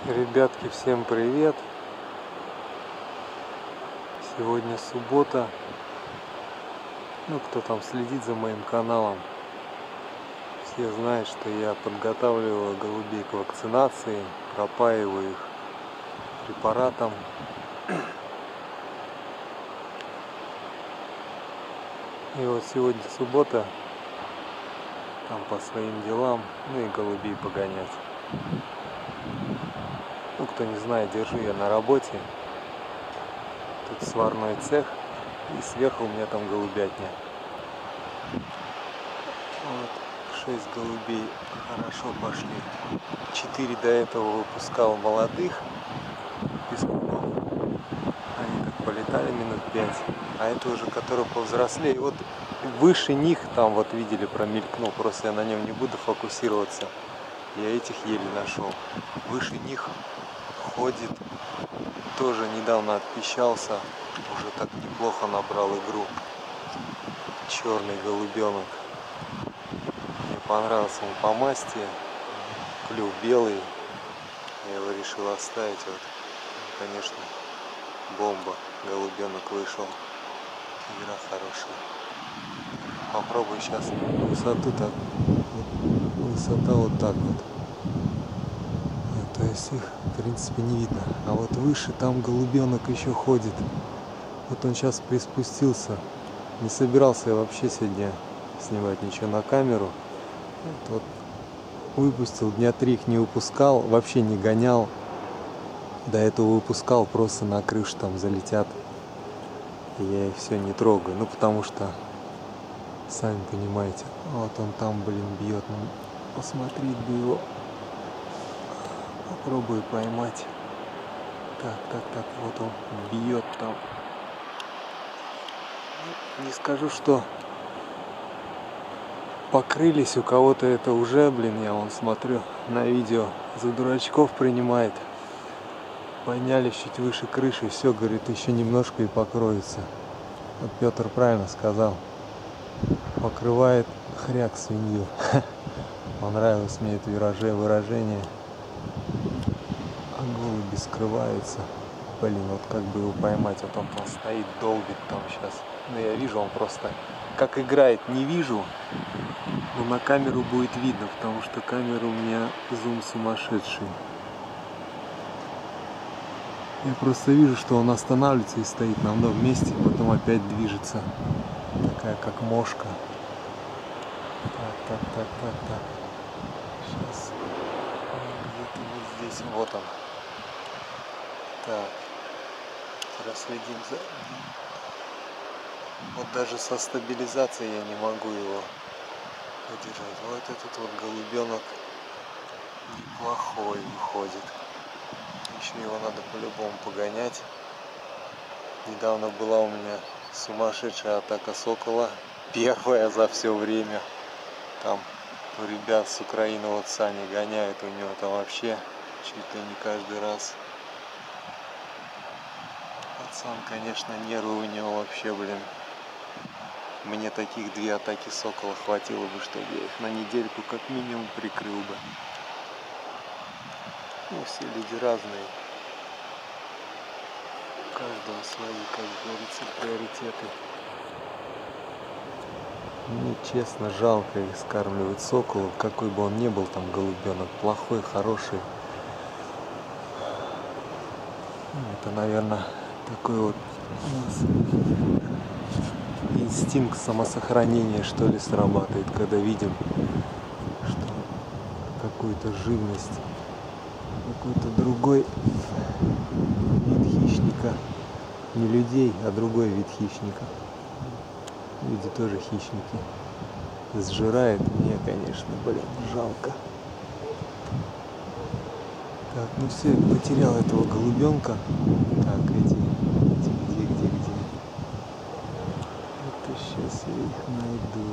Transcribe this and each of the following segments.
Ребятки, всем привет! Сегодня суббота. Кто там следит за моим каналом, все знают, что я подготавливаю голубей к вакцинации, пропаиваю их препаратом. И вот сегодня суббота, там по своим делам, и голубей погонять. Кто не знает, держу я на работе. Тут сварной цех, и сверху у меня там голубятня. Вот, 6 голубей хорошо пошли. 4 до этого выпускал молодых пескунов. Они так полетали минут 5. А это уже, которые повзрослее. Вот выше них, там вот видели, промелькнул. Просто я на нем не буду фокусироваться. Я этих еле нашел. Выше них ходит, тоже недавно отпищался, уже так неплохо набрал игру. Черный голубенок. Мне понравился он по масти, клюв белый. Я его решил оставить. Вот, конечно, бомба. Голубенок вышел. Игра хорошая. Попробую сейчас высоту так. Высота вот так вот. То есть их в принципе не видно. А вот выше там голубенок еще ходит. Вот он сейчас приспустился. Не собирался я вообще сегодня снимать ничего на камеру. Вот выпустил, дня 3 их не выпускал, вообще не гонял. До этого выпускал, просто на крышу там залетят. И я их все не трогаю. Потому что, сами понимаете, вот он там, бьет. Посмотреть бы его. Попробую поймать. Так, вот он бьет там. Не скажу, что покрылись, у кого-то это уже, я вон смотрю на видео, за дурачков принимает. Поднялись чуть выше крыши, все, говорит, еще немножко и покроется. Вот Петр правильно сказал. Покрывает хряк свинью. Понравилось мне это выражение. А голуби скрываются. Вот как бы его поймать. Вот он там стоит, долбит там сейчас. Я вижу, он просто как играет, не вижу. Но на камеру будет видно, потому что камера у меня зум сумасшедший. Я просто вижу, что он останавливается и стоит на одном месте, потом опять движется. Такая как мошка. Так. Сейчас. Где-то вот здесь. Вот он. Так. Проследим за... Вот даже со стабилизацией я не могу его удержать. Вот этот вот голубенок неплохой выходит. Еще его надо по-любому погонять. Недавно была у меня сумасшедшая атака сокола. Первая за все время. Там у ребят с Украины вот Сани гоняют. У него там вообще чуть ли не каждый раз. Пацан, конечно, нервы у него вообще, Мне таких 2 атаки сокола хватило бы, чтобы я их на недельку как минимум прикрыл бы. Все люди разные. У каждого свои, как говорится, приоритеты. Мне честно жалко их скармливать соколов, какой бы он ни был там голубенок, плохой, хороший. Это, наверное, такой вот у нас инстинкт самосохранения, что ли, срабатывает, когда видим, что какую-то живность, какой-то другой вид хищника, не людей, а другой вид хищника. Люди тоже хищники. Сжирает, мне, конечно, жалко. Так, все, я потерял этого голубенка. Так, эти где? Это сейчас я их найду.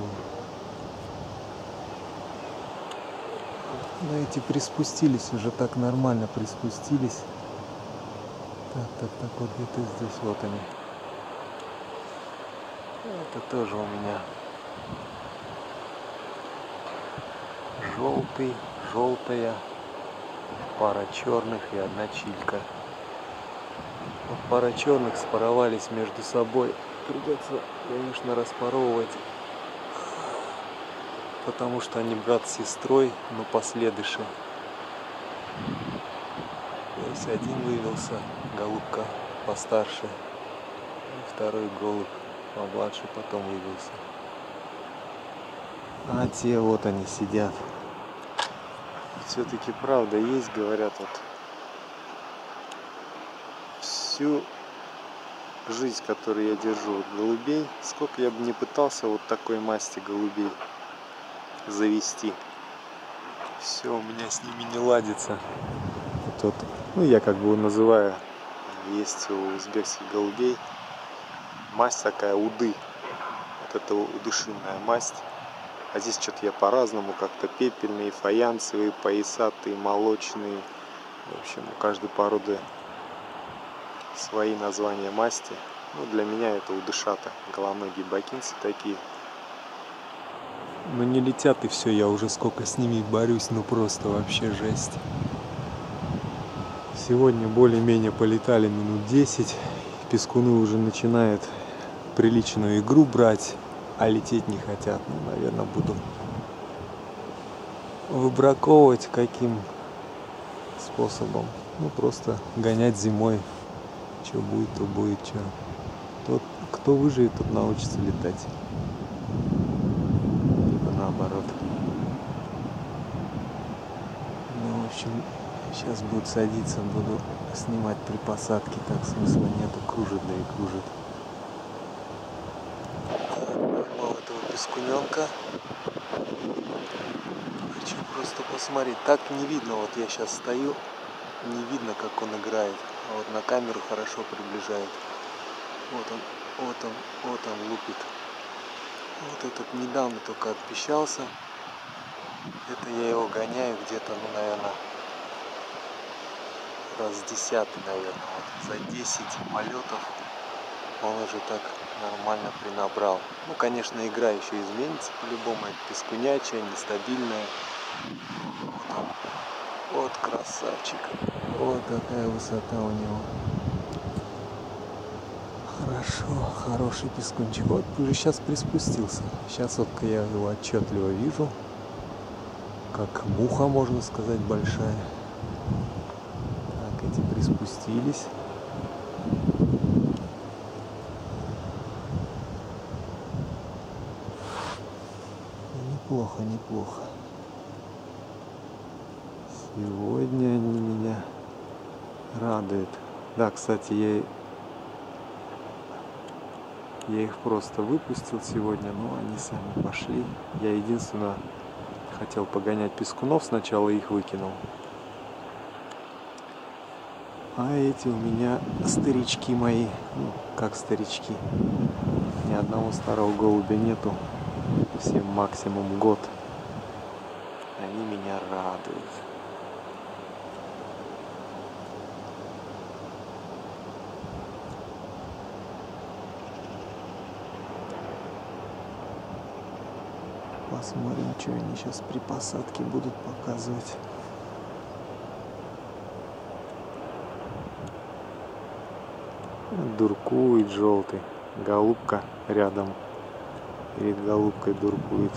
Но эти приспустились, уже так нормально приспустились. Так, вот где-то здесь, вот они. Это тоже у меня желтая. пара черных и одна чилька. Вот пара черных спаровались между собой. Придется, конечно, распаровывать, потому что они брат с сестрой, но последыши. То есть один вывелся, голубка постарше, и второй голубь помладше потом вывелся. А те вот они сидят. Все-таки правда есть, говорят, вот всю жизнь, которую я держу вот голубей, сколько я бы не пытался вот такой масти голубей завести, все у меня с ними не ладится. Вот, ну я как бы называю, есть у узбекских голубей масть такая уды, вот это удушинная масть. А здесь что-то я по-разному, как-то пепельные, фаянсовые, поясатые, молочные. В общем, у каждой породы свои названия масти. Ну, для меня это удышата, головоногие бакинцы такие. Ну не летят и все, я уже сколько с ними борюсь, ну просто вообще жесть. Сегодня более-менее полетали минут 10. Пескуны уже начинают приличную игру брать, а лететь не хотят. Ну, наверное, буду выбраковывать каким способом. Ну, просто гонять зимой. Что будет, то будет, что. Тот, кто выживет, тот научится летать. Либо наоборот. Ну, в общем, сейчас будет садиться, буду снимать при посадке. Так смысла нету, кружит, да и кружит. Поймал этого пескуненка. Хочу просто посмотреть. Так не видно, вот я сейчас стою, не видно, как он играет. А вот на камеру хорошо приближает. Вот он лупит. Вот этот недавно только отпищался. Это я его гоняю где-то, ну, наверное, раз 10, наверное. Вот за 10 полетов он уже так нормально принабрал. Ну, конечно, игра еще изменится по-любому. Это пескунячая, нестабильная. Вот он. Вот красавчик. Вот какая высота у него. Хорошо, хороший пескунчик. Вот уже сейчас приспустился. Сейчас вот я его отчетливо вижу. Как муха, можно сказать, большая. Так, эти приспустились. Неплохо, неплохо. Сегодня они меня радуют. Да, кстати, я их просто выпустил сегодня, но они сами пошли. Я единственное хотел погонять пескунов, сначала их выкинул. А эти у меня старички мои, ну как старички, ни одного старого голубя нету, всем максимум год. Они меня радуют. Посмотрим, что они сейчас при посадке будут показывать. Дуркует желтый. Голубка рядом. Перед голубкой дуркует.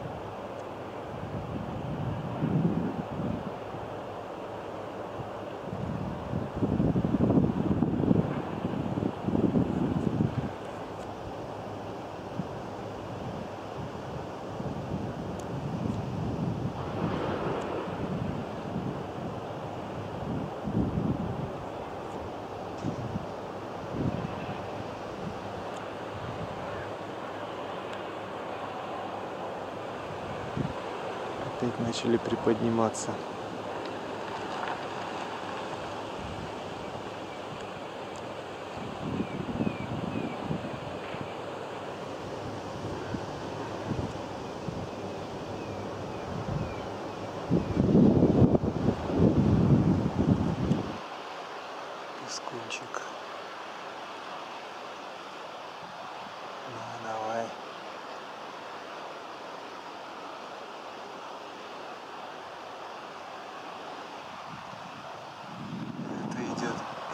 Опять начали приподниматься. Пескунчик. Ну, давай.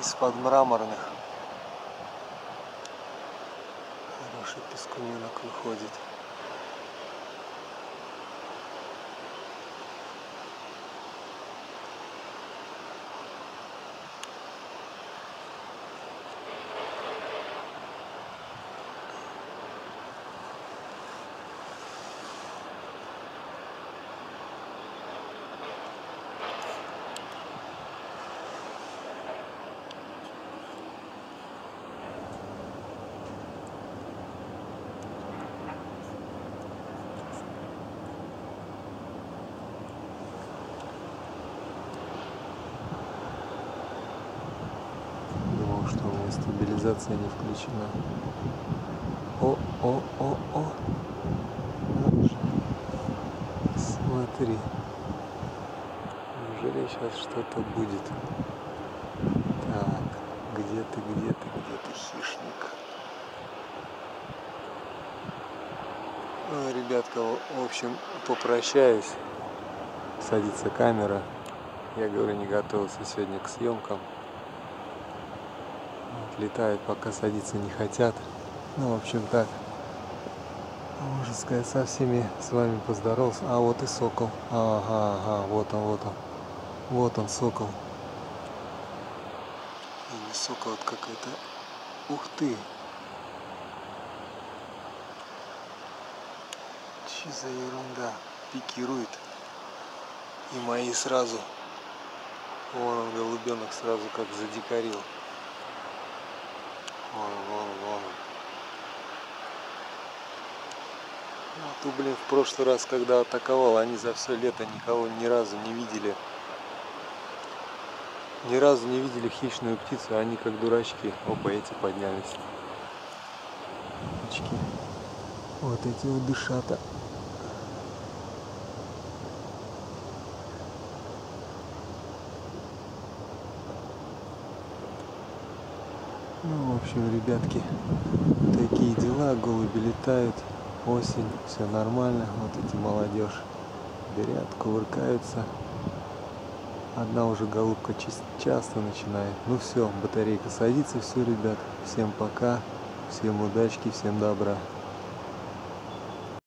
из-под мраморных. Хороший пескуненок выходит. Что у меня стабилизация не включена. О. Смотри. Неужели сейчас что-то будет? Так, где ты, хищник? Ну, ребятка, в общем, попрощаюсь. Садится камера. Я говорю, не готовился сегодня к съемкам. Летают, пока садиться не хотят. Ну, в общем, так. Можно сказать, со всеми с вами поздоровался. А вот и сокол. Ага, вот он. Вот он, сокол. И не сокол, вот какой-то. Ух ты! Че за ерунда? Пикирует. И мои сразу. Вон он, голубенок, сразу как задикарил. Вон. А то, блин, в прошлый раз, когда атаковал, они за все лето никого ни разу не видели. Ни разу не видели хищную птицу, они как дурачки. Опа, эти поднялись. Очки. Вот эти вот дышата. Ну, в общем, ребятки, такие дела, голуби летают, осень, все нормально. Вот эти молодежь берят, кувыркаются. Одна уже голубка часто начинает. Ну все, батарейка садится, все, ребят. Всем пока, всем удачки, всем добра.